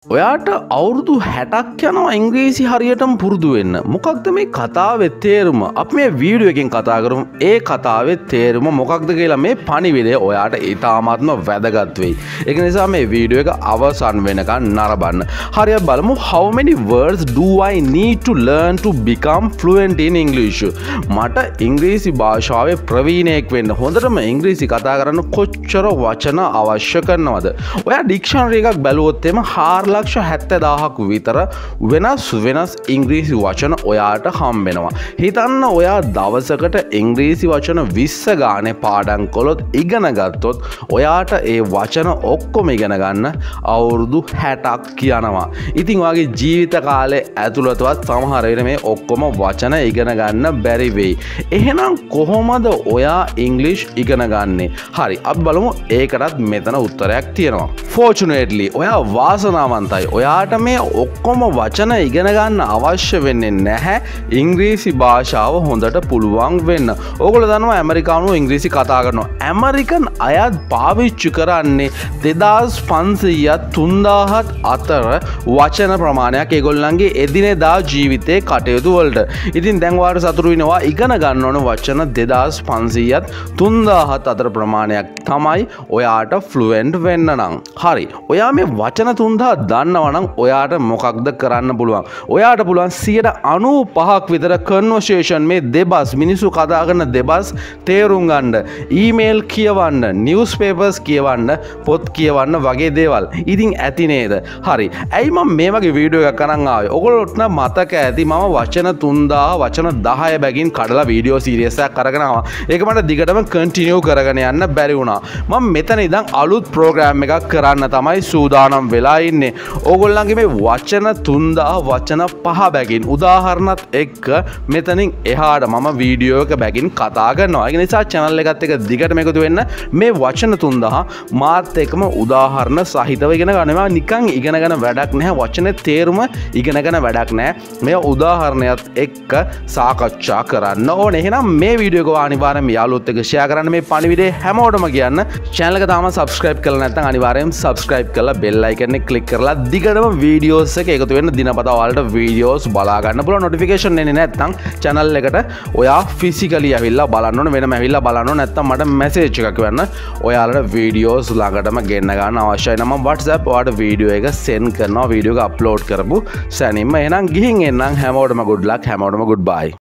ඔයාට අවුරුදු 60ක් යනවා ඉංග්‍රීසි හරියටම පුරුදු වෙන්න. මොකක්ද මේ කතාවේ තේරුම? අපි මේ වීඩියෝ එකෙන් කතා කරමු. ඒ කතාවේ තේරුම මොකක්ද කියලා මේ පණිවිඩය ඔයාට ඉතාමත්ම වැදගත් වෙයි. ඒක නිසා මේ වීඩියෝ එක අවසන් වෙනකන් නරඹන්න. හරියට බලමු how many words do I need to learn to become fluent in English? මට ඉංග්‍රීසි භාෂාවේ ප්‍රවීණයෙක් වෙන්න හොඳටම ඉංග්‍රීසි කතා කරන්න කොච්චර වචන අවශ්‍ය කරනවද? ඔයා ඩික්ෂනරි එකක් බැලුවොත් එම 4,70,000ක් විතර වෙනස් ඉංග්‍රීසි වචන ඔයාට හම්බෙනවා. හිතන්න ඔයා දවසකට ඉංග්‍රීසි වචන 20 ගානේ පාඩම් කළොත් ඉගෙන ගත්තොත් ඔයාට ඒ වචන ඔක්කොම ඉගෙන ගන්න අවුරුදු 60ක් යනවා. ඉතින් ඔයාගේ ජීවිත කාලේ ඇතුළතවත් සමහර වෙලේ මේ ඔක්කොම වචන ඉගෙන ගන්න බැරි වෙයි. එහෙනම් කොහොමද ඔයා ඉංග්‍රීසි ඉගෙන ගන්නේ? හරි අපි බලමු ඒකටත් මෙතන උත්තරයක් තියෙනවා. Fortunately ඔයා වාසනාවන්තයි. ඔයාට මේ ඔක්කොම වචන ඉගෙන ගන්න අවශ්‍ය වෙන්නේ නැහැ ඉංග්‍රීසි භාෂාව හොඳට පුළුවන් වෙන්න. ඕගොල්ලෝ දන්නවා ඇමරිකානු ඉංග්‍රීසි කතා කරනවා. ඇමරිකන් අයත් පාවිච්චි කරන්නේ 2500ත් 3000ත් අතර වචන ප්‍රමාණයක් ඒගොල්ලන්ගේ එදිනෙදා ජීවිතේ කටයුතු වලට. ඉතින් දැන් ඔයාලට සතුටු වෙනවා ඉගෙන ගන්න ඕන වචන 2500ත් 3000ත් අතර ප්‍රමාණයක් තමයි ඔයාට ෆ්ලුවෙන්ට් වෙන්න නම්. හරි. ඔයා මේ වචන 3000 දන්නවනම් ඔයාට මොකක්ද කරන්න පුළුවන්? ඔයාට පුළුවන් 95ක් විතර කන්වර්සේෂන් මේ දෙබස් මිනිස්සු කතා කරන දෙබස් තේරුම් ගන්න, ඊමේල් කියවන්න, නිවුස් පේපර්ස් කියවන්න, පොත් කියවන්න වගේ දේවල්. ඉතින් ඇති නේද? හරි. ඇයි මම මේ වගේ වීඩියෝ එකක් අරන් ආවේ? ඔයගොල්ලොත් නම් මතක ඇති මම වචන 3000 වචන 10 බැගින් කඩලා වීඩියෝ සීරීස් එකක් අරගෙන ආවා. ඒක මට දිගටම කන්ටිනියු කරගෙන යන්න බැරි වුණා. මම මෙතන ඉඳන් අලුත් ප්‍රෝග්‍රෑම් එකක් කරන්න තමයි සූදානම් වෙලා ඉන්නේ. ඕගොල්ලන්ගේ මේ වචන 3000 වචන 5 බැගින් උදාහරණත් එක්ක මෙතනින් එහාට මම වීඩියෝ එක බැගින් කතා කරනවා. ඒ නිසා channel එකත් එක්ක දිගටම එකතු වෙන්න. මේ වචන 3000 මාත් එක්කම උදාහරණ සහිතව ඉගෙන ගන්නවා. නිකන් ඉගෙනගෙන වැඩක් නැහැ. වචනේ තේරුම ඉගෙනගෙන වැඩක් නැහැ. මේ උදාහරණයත් එක්ක සාකච්ඡා කරන්න ඕනේ. එහෙනම් මේ වීඩියෝ එක අනිවාර්යෙන්ම යාළුවොත් එක්ක share කරන්න. මේ පණිවිඩය හැමෝටම කියන්න. channel එක තාම subscribe කරලා නැත්නම් අනිවාර්යෙන් subscribe කරලා bell icon එක click කරලා දිගටම වීඩියෝස් එක එකතු වෙන්න. දිනපතා ඔයාලට වීඩියෝස් බලා ගන්න පුළුවන්. notification එන්නේ නැත්නම් channel එකට ඔයා physically ඇවිල්ලා බලන්න ඕනේ. වෙනම ඇවිල්ලා බලන්න ඕනේ. නැත්නම් මට message එකක් වෙන්න. ඔයාලට වීඩියෝස් ළඟටම ගෙන්න ගන්න අවශ්‍යයි නම් මම WhatsApp ඔයාලට වීඩියෝ එක send කරනවා. වීඩියෝ එක upload කරපු සැනින්ම. එහෙනම් ගිහින් එන්නම්. හැමෝටම good luck. හැමෝටම goodbye.